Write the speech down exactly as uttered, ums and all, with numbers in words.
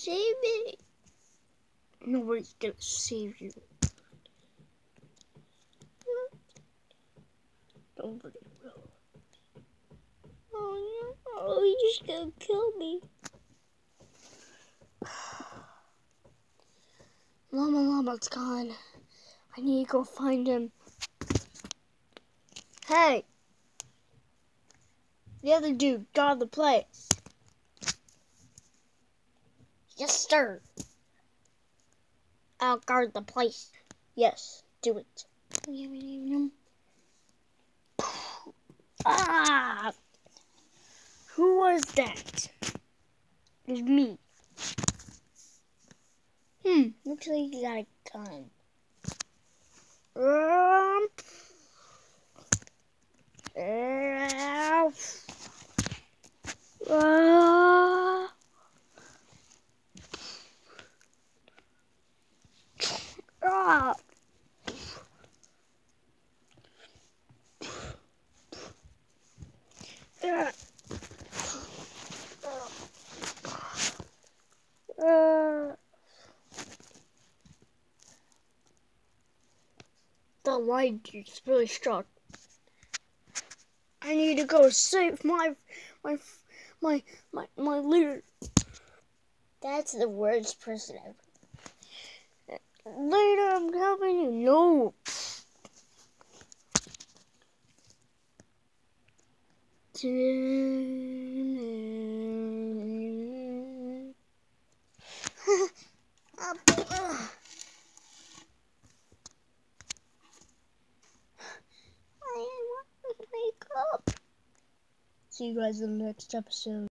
save me. Nobody's gonna save you. Nobody will. Oh no, he's just gonna kill me. Llama Llama's gone. I need to go find him. Hey! The other dude got the place. Yes, sir. I'll guard the place. Yes, do it. Ah! Who was that? It was me. Hmm, looks like you got a gun. Um. Uh, uh, uh, uh, uh, the light is really strong. I need to go save my, my, my, my, my leader. That's the worst person ever. Later, I'm helping you. No. I want to wake up. See you guys in the next episode.